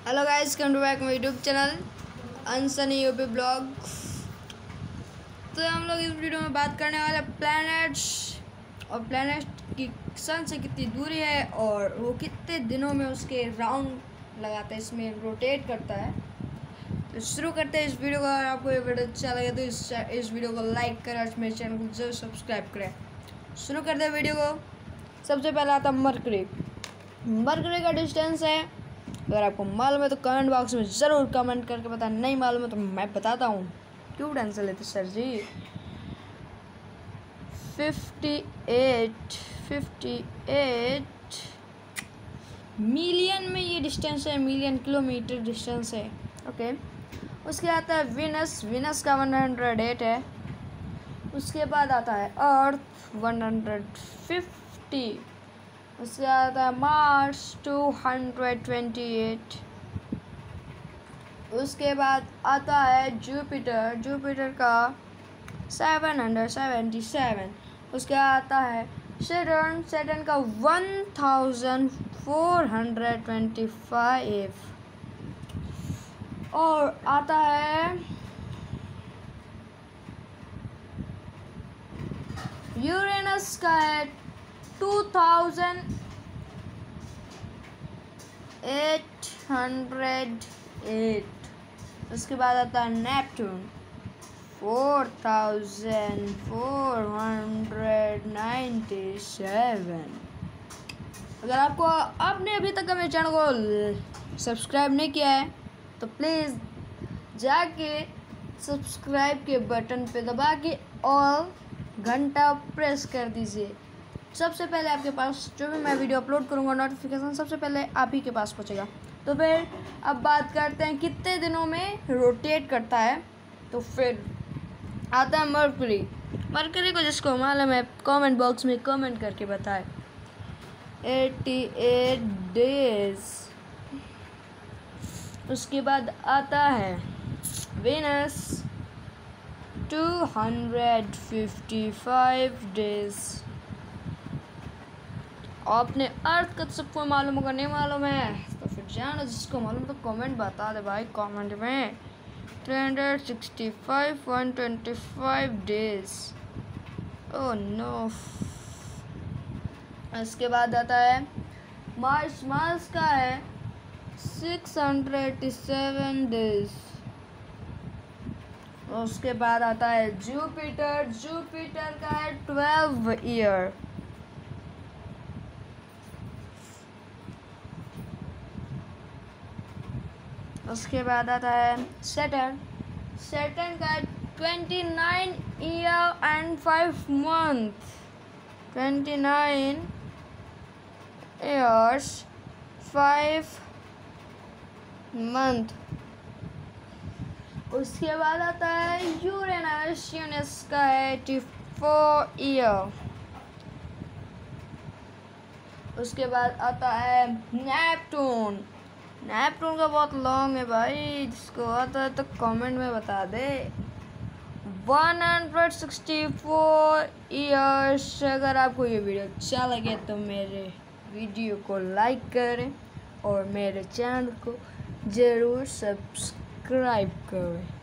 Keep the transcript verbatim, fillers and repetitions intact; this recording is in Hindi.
Hello guys, come to back my YouTube channel अनसनी यूपी ब्लॉग। तो हम लोग इस वीडियो में बात करने वाले प्लैनेट्स और प्लैनेट की सन से कितनी दूरी है और वो कितने दिनों में उसके राउंड लगाता है, इसमें रोटेट करता है। तो शुरू करते हैं इस वीडियो को। अगर आपको ये वीडियो अच्छा लगे तो इस इस वीडियो को लाइक करें और मेरे चैनल को जरूर सब्सक्राइब करें। शुरू करते हैं वीडियो को। सबसे पहले आता है मरकरी। मरकरी का डिस्टेंस है, अगर आपको मालूम है तो कमेंट बॉक्स में ज़रूर कमेंट करके बताएं। नहीं मालूम है तो मैं बताता हूँ, क्यों टेंशन लेते sir ji. Fifty eight fifty eight million में ये डिस्टेंस है, मिलियन किलोमीटर डिस्टेंस है। ओके, उसके आता है विनस। विनस का वन हंड्रेड एट है। उसके बाद आता है अर्थ वन हंड्रेड फिफ्टी। उसके आता है Mars two hundred twenty eight. उसके बाद आता है जुपिटर। जुपिटर का सेवन हंड्रेड सेवेंटी सेवन। उसके आता है सैटर्न। सैटर्न का one thousand four hundred twenty five. और आता है यूरेनस का है two thousand eight hundred eight. उसके बाद आता है Neptune four thousand four hundred ninety seven. अगर आपको आपने अभी तक मेरे चैनल को सब्सक्राइब नहीं किया है तो प्लीज़ जाके सब्सक्राइब के बटन पे दबा के ऑल घंटा प्रेस कर दीजिए। सबसे पहले आपके पास जो भी मैं वीडियो अपलोड करूँगा नोटिफिकेशन सबसे पहले आप ही के पास पहुँचेगा। तो फिर अब बात करते हैं कितने दिनों में रोटेट करता है। तो फिर आता है मरकरी। मरकरी को जिसको मालूम है कमेंट बॉक्स में कमेंट करके बताए। Eighty eight days. उसके बाद आता है Venus two hundred fifty five days. आपने अर्थ का सबको मालूम होगा, नहीं मालूम है तो फिर जानो, जिसको मालूम तो कमेंट बता दे भाई कमेंट में। Three hundred sixty five one twenty five days. Oh no. इसके बाद आता है मार्स। मार्स का है six hundred eighty seven days. उसके बाद आता है जुपिटर। जुपिटर का है ट्वेल्व ईयर। उसके बाद आता है सैटर्न। सैटर्न का twenty nine year and five month. Twenty nine years five month. उसके बाद आता है यूरेनस। यूरेनस का है एटी फोर ईयर। उसके बाद आता है नेपट्टून। नेपट्टून का बहुत लॉन्ग है भाई, जिसको आता है तो कमेंट में बता दे। One hundred sixty four years. अगर आपको ये वीडियो अच्छा लगे तो मेरे वीडियो को लाइक करें और मेरे चैनल को ज़रूर सब्सक्राइब करें।